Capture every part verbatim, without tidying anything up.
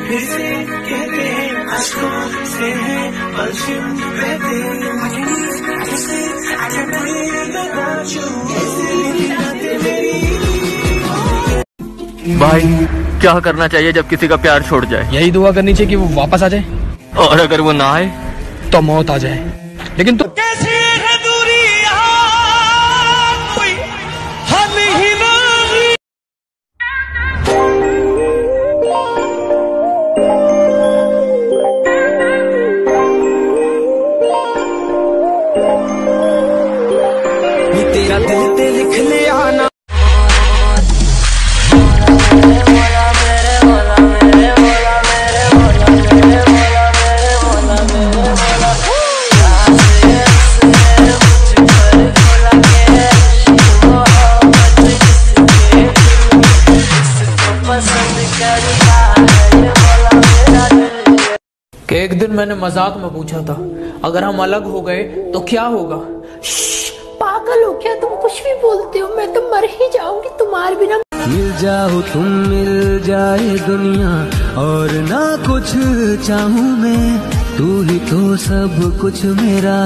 इसे कहते हैं अश्कों से है बलशिम बहते ऐसे I can't breathe without you ऐसे रातें मेरी। भाई क्या करना चाहिए जब किसी का प्यार छोड़ जाए? यही दुआ करनी चाहिए कि वो वापस आ जाए, और अगर वो ना आए तो मौत आ जाए। लेकिन तो कैसी है दूरी यहाँ कोई हल ही नहीं। तेरा दिल पे लिख ले आना कि एक दिन मैंने मजाक में पूछा था अगर हम अलग हो गए तो क्या होगा। पागल हो क्या तुम, कुछ भी बोलते हो, मैं तो मर ही जाऊंगी तुम्हारे बिना। मिल जाओ तुम, मिल जाए दुनिया और ना कुछ चाहूं मैं, तू ही तो सब कुछ मेरा।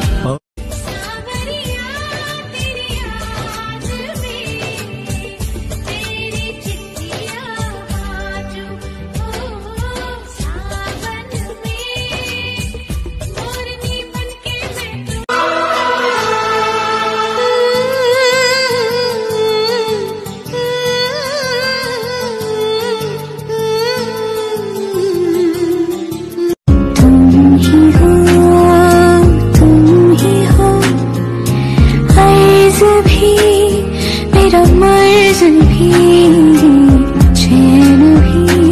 मेरा मर्ज भी चैन भी।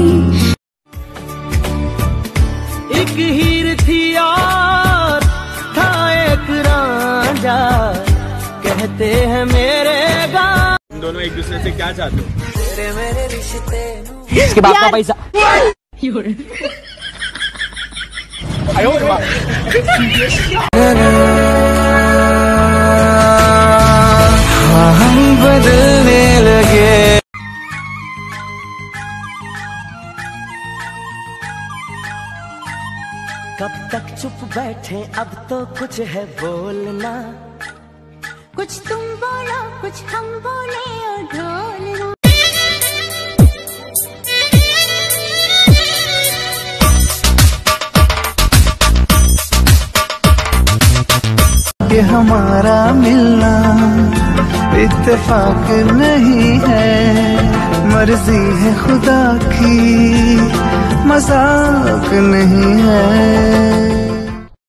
एक हीर थी और था एक रांझा, कहते हैं मेरे गाँव। तुम दोनों एक दूसरे से क्या चाहते हो? तेरे मेरे रिश्ते इसके बाद का पैसा हम बदलने लगे। कब तक चुप बैठे, अब तो कुछ है बोलना। कुछ तुम बोलो कुछ हम बोले और ढोलना। कि हमारा मिलना इत्तेफाक नहीं है, मर्जी है खुदा की, मजाक नहीं है।